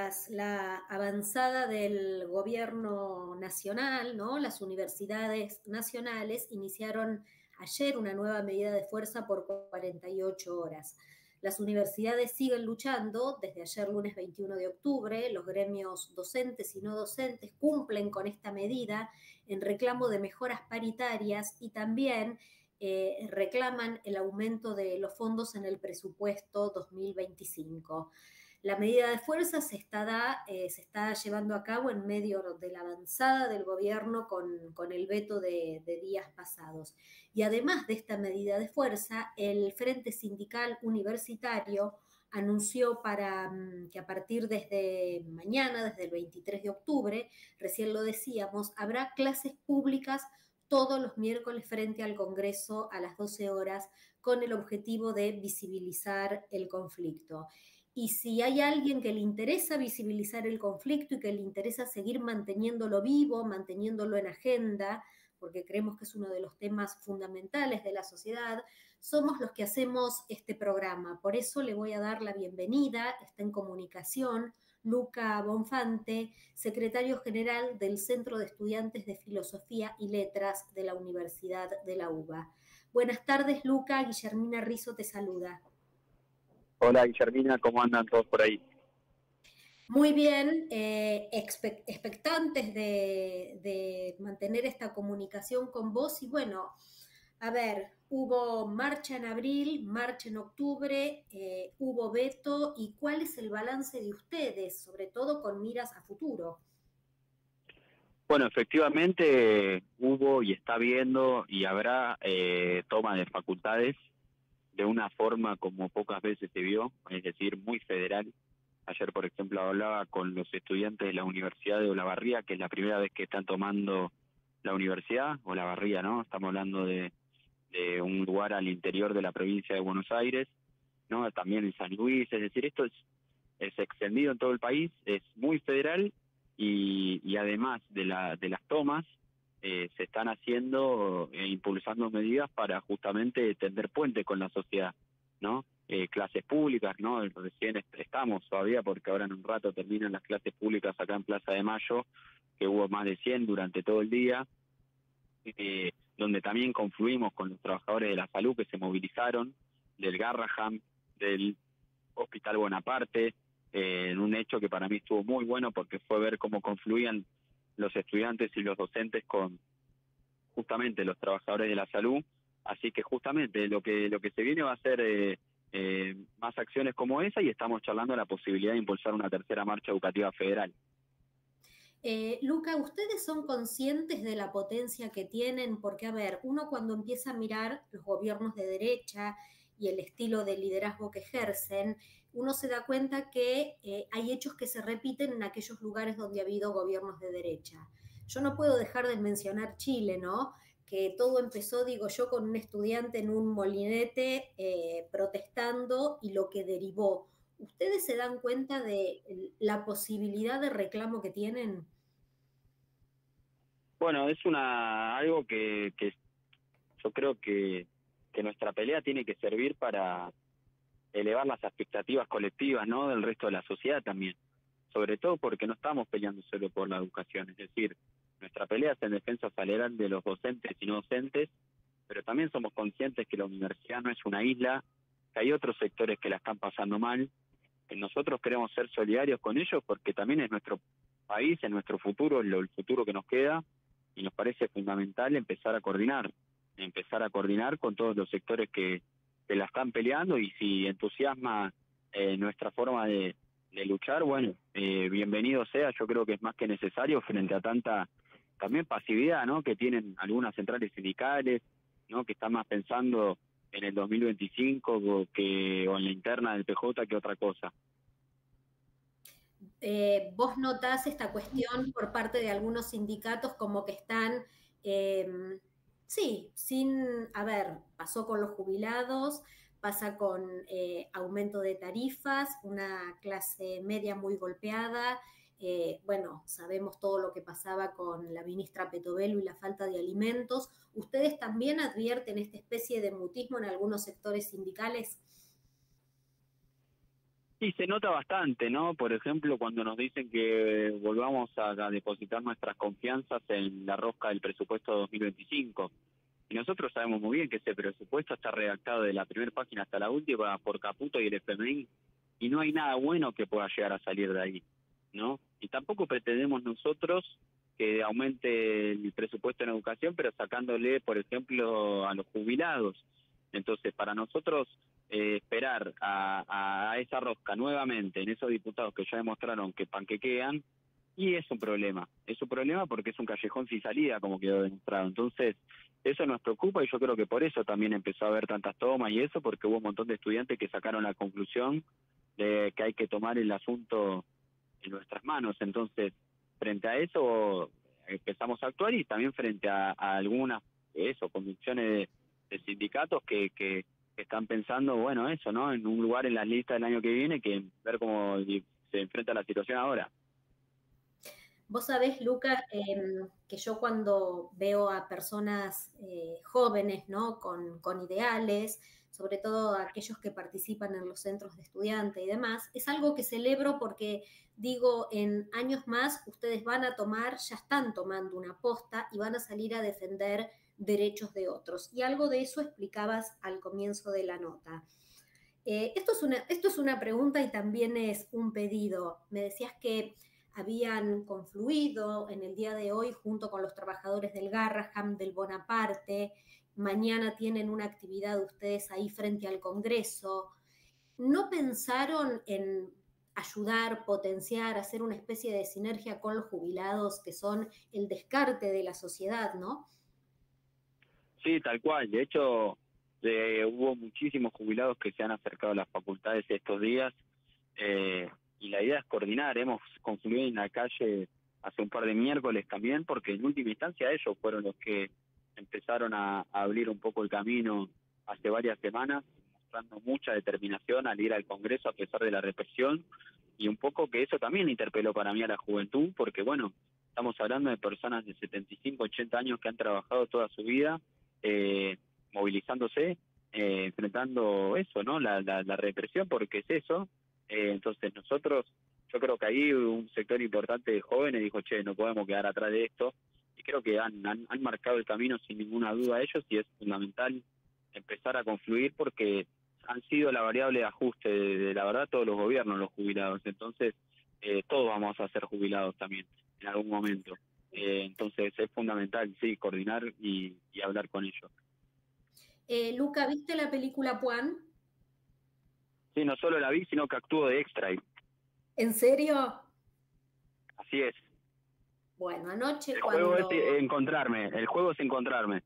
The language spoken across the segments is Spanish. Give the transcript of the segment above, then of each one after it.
tras la avanzada del gobierno nacional, ¿no? Las universidades nacionales iniciaron ayer una nueva medida de fuerza por 48 horas. Las universidades siguen luchando desde ayer lunes 21 de octubre. Los gremios docentes y no docentes cumplen con esta medida en reclamo de mejoras paritarias y también reclaman el aumento de los fondos en el presupuesto 2025. La medida de fuerza se está llevando a cabo en medio de la avanzada del gobierno con el veto de días pasados. Y además de esta medida de fuerza, el Frente Sindical Universitario anunció que a partir desde mañana, desde el 23 de octubre, recién lo decíamos, habrá clases públicas todos los miércoles frente al Congreso a las 12 horas con el objetivo de visibilizar el conflicto. Y si hay alguien que le interesa visibilizar el conflicto y que le interesa seguir manteniéndolo vivo, manteniéndolo en agenda, porque creemos que es uno de los temas fundamentales de la sociedad, somos los que hacemos este programa. Por eso le voy a dar la bienvenida, está en comunicación, Luca Bonfante, secretario general del Centro de Estudiantes de Filosofía y Letras de la Universidad de la UBA. Buenas tardes, Luca. Guillermina Rizzo te saluda. Hola, Guillermina, ¿cómo andan todos por ahí? Muy bien, expectantes de mantener esta comunicación con vos y bueno, a ver, hubo marcha en abril, marcha en octubre, hubo veto y ¿cuál es el balance de ustedes, sobre todo con miras a futuro? Bueno, efectivamente hubo y está habiendo y habrá toma de facultades de una forma como pocas veces se vio, es decir, muy federal. Ayer, por ejemplo, hablaba con los estudiantes de la Universidad de Olavarría, que es la primera vez que están tomando la universidad, Olavarría, ¿no? Estamos hablando de un lugar al interior de la provincia de Buenos Aires, ¿no? También en San Luis, es decir, esto es extendido en todo el país, es muy federal y además de las tomas, se están haciendo e impulsando medidas para justamente tender puente con la sociedad, ¿no? Clases públicas, ¿no? Recién estamos todavía, porque ahora en un rato terminan las clases públicas acá en Plaza de Mayo, que hubo más de 100 durante todo el día, donde también confluimos con los trabajadores de la salud que se movilizaron, del Garrahan, del Hospital Bonaparte, en un hecho que para mí estuvo muy bueno porque fue ver cómo confluían los estudiantes y los docentes con justamente los trabajadores de la salud. Así que justamente lo que se viene va a ser más acciones como esa, y estamos charlando la posibilidad de impulsar una tercera marcha educativa federal. Luca, ¿ustedes son conscientes de la potencia que tienen? Porque, a ver, uno cuando empieza a mirar los gobiernos de derecha y el estilo de liderazgo que ejercen, uno se da cuenta que hay hechos que se repiten en aquellos lugares donde ha habido gobiernos de derecha. Yo no puedo dejar de mencionar Chile, ¿no? Que todo empezó, digo yo, con un estudiante en un molinete protestando y lo que derivó. ¿Ustedes se dan cuenta de la posibilidad de reclamo que tienen? Bueno, es algo que yo creo que nuestra pelea tiene que servir para elevar las expectativas colectivas, ¿no? Del resto de la sociedad también. Sobre todo porque no estamos peleando solo por la educación, es decir, nuestra pelea es en defensa salarial de los docentes y no docentes, pero también somos conscientes que la universidad no es una isla, que hay otros sectores que la están pasando mal, que nosotros queremos ser solidarios con ellos porque también es nuestro país, es nuestro futuro, es el futuro que nos queda, y nos parece fundamental empezar a coordinar con todos los sectores que la están peleando, y si entusiasma nuestra forma de luchar, bueno, bienvenido sea. Yo creo que es más que necesario frente a tanta también pasividad, ¿no?, que tienen algunas centrales sindicales, ¿no?, que están más pensando en el 2025 o en la interna del PJ que otra cosa. ¿Vos notás esta cuestión por parte de algunos sindicatos como que están, sí, a ver, pasó con los jubilados, pasa con aumento de tarifas, una clase media muy golpeada, bueno, sabemos todo lo que pasaba con la ministra Petovelo y la falta de alimentos. ¿Ustedes también advierten esta especie de mutismo en algunos sectores sindicales? Y se nota bastante, ¿no? Por ejemplo, cuando nos dicen que volvamos a depositar nuestras confianzas en la rosca del presupuesto 2025. Y nosotros sabemos muy bien que ese presupuesto está redactado de la primera página hasta la última por Caputo y el FMI, y no hay nada bueno que pueda llegar a salir de ahí, ¿no? Y tampoco pretendemos nosotros que aumente el presupuesto en educación, pero sacándole, por ejemplo, a los jubilados. Entonces, para nosotros esperar a esa rosca nuevamente en esos diputados que ya demostraron que panquequean, y es un problema porque es un callejón sin salida, como quedó demostrado. Entonces, eso nos preocupa y yo creo que por eso también empezó a haber tantas tomas y eso, porque hubo un montón de estudiantes que sacaron la conclusión de que hay que tomar el asunto en nuestras manos. Entonces, frente a eso empezamos a actuar y también frente a algunas convicciones de sindicatos que están pensando, bueno, eso, ¿no? En un lugar en las listas del año que viene, que ver cómo se enfrenta la situación ahora. Vos sabés, Luca, que yo cuando veo a personas jóvenes, ¿no? Con ideales, sobre todo aquellos que participan en los centros de estudiantes y demás, es algo que celebro porque digo, en años más ustedes van a tomar, ya están tomando una posta y van a salir a defender derechos de otros. Y algo de eso explicabas al comienzo de la nota. Esto es una pregunta y también es un pedido. Me decías que habían confluido en el día de hoy junto con los trabajadores del Garraham, del Bonaparte. Mañana tienen una actividad ustedes ahí frente al Congreso. ¿No pensaron en ayudar, potenciar, hacer una especie de sinergia con los jubilados que son el descarte de la sociedad, ¿no? Sí, tal cual. De hecho, hubo muchísimos jubilados que se han acercado a las facultades estos días, y la idea es coordinar. Hemos confluido en la calle hace un par de miércoles también, porque en última instancia ellos fueron los que empezaron a abrir un poco el camino hace varias semanas, mostrando mucha determinación al ir al Congreso a pesar de la represión, y un poco que eso también interpeló para mí a la juventud, porque bueno, estamos hablando de personas de 75, 80 años que han trabajado toda su vida, eh, movilizándose, enfrentando eso, ¿no? La represión, porque es eso. Entonces nosotros, yo creo que ahí un sector importante de jóvenes dijo, che, no podemos quedar atrás de esto, y creo que han marcado el camino sin ninguna duda ellos, y es fundamental empezar a confluir porque han sido la variable de ajuste de la verdad todos los gobiernos, los jubilados. Entonces, todos vamos a ser jubilados también en algún momento. Entonces es fundamental, sí, coordinar y hablar con ellos. Luca, ¿viste la película Puan? Sí, no solo la vi, sino que actúo de extra ahí. ¿En serio? Así es. Bueno, anoche El juego es cuando encontrarme, el juego es encontrarme.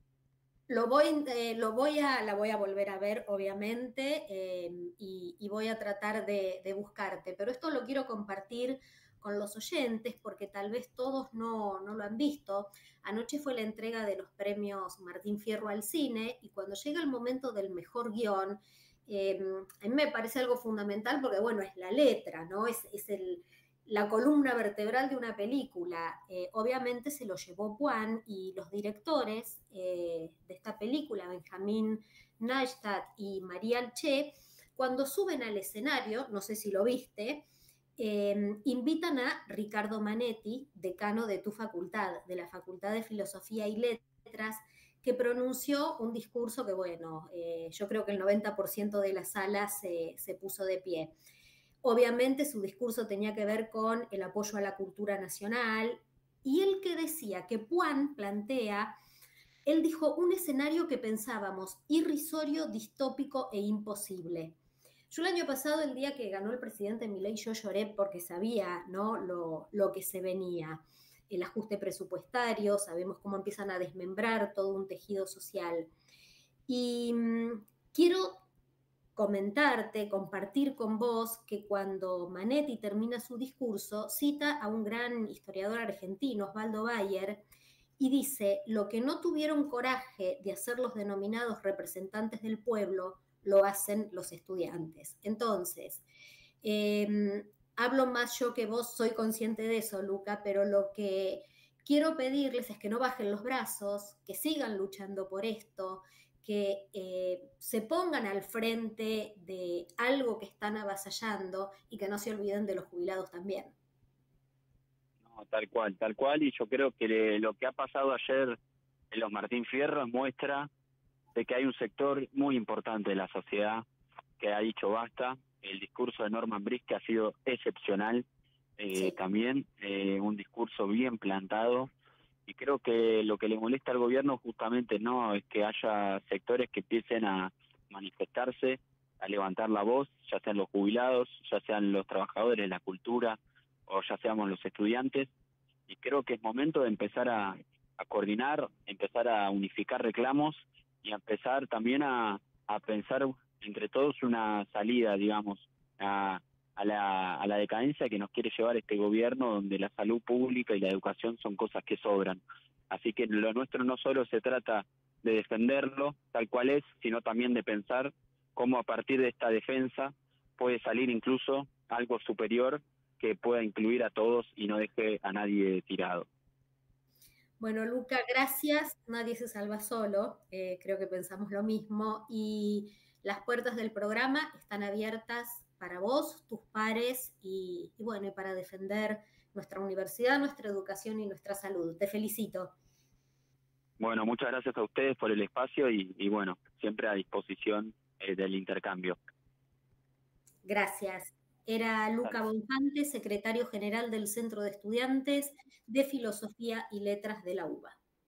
la voy a volver a ver, obviamente, y voy a tratar de buscarte, pero esto lo quiero compartir con los oyentes porque tal vez todos no lo han visto. Anoche fue la entrega de los premios Martín Fierro al cine y cuando llega el momento del mejor guión, a mí me parece algo fundamental porque, bueno, es la letra, ¿no? La columna vertebral de una película. Obviamente se lo llevó Juan y los directores de esta película, Benjamín Neistat y Marial Che, cuando suben al escenario, no sé si lo viste, invitan a Ricardo Manetti, decano de tu facultad, de la Facultad de Filosofía y Letras, que pronunció un discurso que, bueno, yo creo que el 90% de la sala se puso de pie. Obviamente su discurso tenía que ver con el apoyo a la cultura nacional y él que decía que Puan plantea, él dijo un escenario que pensábamos irrisorio, distópico e imposible. Yo el año pasado, el día que ganó el presidente Milei, yo lloré porque sabía, ¿no? lo que se venía. El ajuste presupuestario, sabemos cómo empiezan a desmembrar todo un tejido social. Y quiero comentarte, compartir con vos que cuando Manetti termina su discurso, cita a un gran historiador argentino, Osvaldo Bayer, y dice, lo que no tuvieron coraje de hacer los denominados representantes del pueblo, lo hacen los estudiantes. Entonces, hablo más yo que vos, soy consciente de eso, Luca, pero lo que quiero pedirles es que no bajen los brazos, que sigan luchando por esto, que se pongan al frente de algo que están avasallando y que no se olviden de los jubilados también. No, tal cual, y yo creo que lo que ha pasado ayer en los Martín Fierro muestra de que hay un sector muy importante de la sociedad que ha dicho basta. El discurso de Norman Brisk ha sido excepcional, Sí. también un discurso bien plantado, y creo que lo que le molesta al gobierno justamente no es que haya sectores que empiecen a manifestarse, a levantar la voz, ya sean los jubilados, ya sean los trabajadores de la cultura o ya seamos los estudiantes, y creo que es momento de empezar a coordinar, empezar a unificar reclamos y a empezar también a pensar entre todos una salida, digamos, a la decadencia que nos quiere llevar este gobierno, donde la salud pública y la educación son cosas que sobran. Así que lo nuestro no solo se trata de defenderlo tal cual es, sino también de pensar cómo a partir de esta defensa puede salir incluso algo superior que pueda incluir a todos y no deje a nadie tirado. Bueno, Luca, gracias. Nadie se salva solo. Creo que pensamos lo mismo. Y las puertas del programa están abiertas para vos, tus pares y bueno, y para defender nuestra universidad, nuestra educación y nuestra salud. Te felicito. Bueno, muchas gracias a ustedes por el espacio y bueno, siempre a disposición del intercambio. Gracias. Era Luca Dale. Bonfante, secretario general del Centro de Estudiantes de Filosofía y Letras de la UBA.